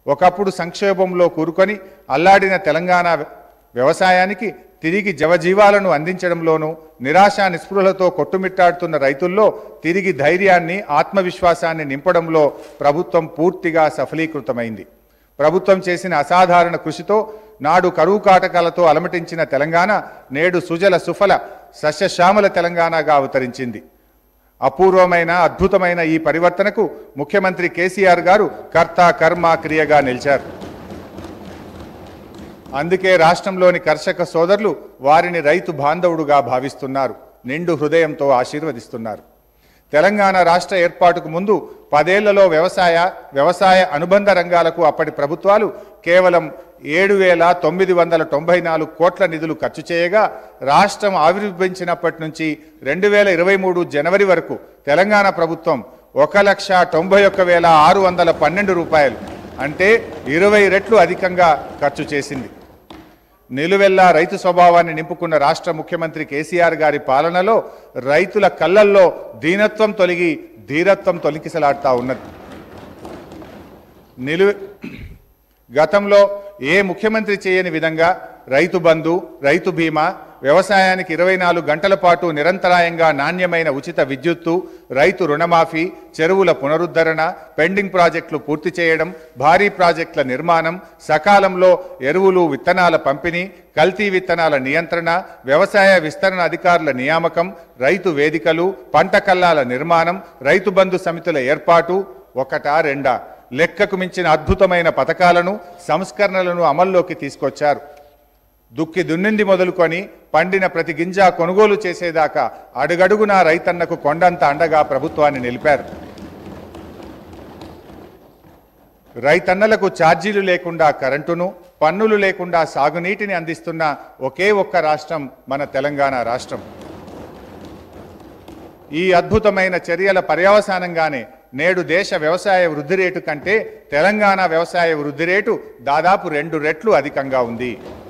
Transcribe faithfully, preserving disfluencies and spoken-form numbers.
ఒకప్పుడు సంక్షోభంలో కూరుకొని అల్లాడిన తెలంగాణ వ్యవసాయానికి తిరిగి జవజీవాలను అందించడంలోనూ నిరాశ నిస్పృహలతో కొట్టుమిట్టాడుతున్న రైతుల్లో తిరిగి ధైర్యాన్ని ఆత్మవిశ్వాసాన్ని నింపడంలో ప్రభుత్వం పూర్తిగా సఫలీకృతమైంది. ప్రభుత్వం చేసిన అసాధారణ కృషితో నాడు కరువు కాటకాలతో అలమటించిన తెలంగాణ నేడు సుజల సుఫల సస్యశ్యామల తెలంగాణగా అవతరించింది. అపూర్వమైన అద్భుతమైన ఈ పరివర్తనకు ముఖ్యమంత్రి కేసీఆర్ గారు కర్త కర్మ క్రియగా నిలిచారు. అందుకే రాష్ట్రంలోని కర్షక సోదరులు వారిని రైతు బాంధవుడుగా భావిస్తున్నారు, నిండు హృదయంతో ఆశీర్వదిస్తున్నారు. తెలంగాణ రాష్ట్ర ఏర్పాటుకు ముందు పదేళ్లలో వ్యవసాయ వ్యవసాయ అనుబంధ రంగాలకు అప్పటి ప్రభుత్వాలు కేవలం ఏడు వేల తొమ్మిది వందల తొంభై నాలుగు కోట్ల నిధులు ఖర్చు చేయగా రాష్ట్రం ఆవిర్భవించినప్పటి నుంచి రెండు వేల ఇరవై మూడు జనవరి వరకు తెలంగాణ ప్రభుత్వం ఒక లక్ష తొంభై ఒక్క వేల ఆరు వందల పన్నెండు రూపాయలు అంటే ఇరవై రెట్లు అధికంగా ఖర్చు చేసింది. నిలువెల్లా రైతు స్వభావాన్ని నింపుకున్న రాష్ట్ర ముఖ్యమంత్రి కేసీఆర్ గారి పాలనలో రైతుల కళ్ళల్లో దీనత్వం తొలగి ధీరత్వం తొలికిసలాడుతూ ఉన్నది. నిలు గతంలో ఏ ముఖ్యమంత్రి చేయని విధంగా రైతు బంధు, రైతు బీమా, వ్యవసాయానికి ఇరవై నాలుగు గంటల పాటు నిరంతరాయంగా నాణ్యమైన ఉచిత విద్యుత్తు, రైతు రుణమాఫీ, చెరువుల పునరుద్ధరణ, పెండింగ్ ప్రాజెక్టులు పూర్తి చేయడం, భారీ ప్రాజెక్టుల నిర్మాణం, సకాలంలో ఎరువులు విత్తనాల పంపిణీ, కల్తీ విత్తనాల నియంత్రణ, వ్యవసాయ విస్తరణ అధికారుల నియామకం, రైతు వేదికలు, పంట కల్లాల నిర్మాణం, రైతు బంధు సమితుల ఏర్పాటు ఒకటా రెండా లెక్కకు మించిన అద్భుతమైన పథకాలను, సంస్కరణలను అమల్లోకి తీసుకొచ్చారు. దుక్కి దున్నింది మొదలుకొని పండిన ప్రతి గింజ కొనుగోలు చేసేదాకా అడుగడుగునా రైతన్నకు కొండంత అండగా ప్రభుత్వాన్ని నిలిపారు. రైతన్నలకు ఛార్జీలు లేకుండా కరెంటును, పన్నులు లేకుండా సాగునీటిని అందిస్తున్న ఒకే ఒక్క రాష్ట్రం మన తెలంగాణ రాష్ట్రం. ఈ అద్భుతమైన చర్యల పర్యవసానంగానే నేడు దేశ వ్యవసాయ వృద్ధి రేటు కంటే తెలంగాణ వ్యవసాయ వృద్ధి రేటు దాదాపు రెండు రెట్లు అధికంగా ఉంది.